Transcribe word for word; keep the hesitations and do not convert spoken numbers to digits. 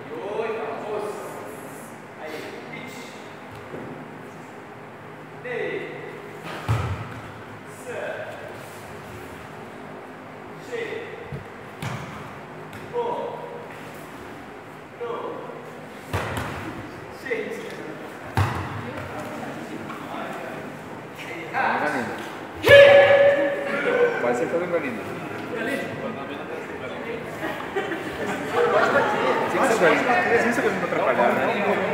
Vai ser todo Galina. Tinha que ser Galina. Tinha que ser Galina pra atrapalhar, né?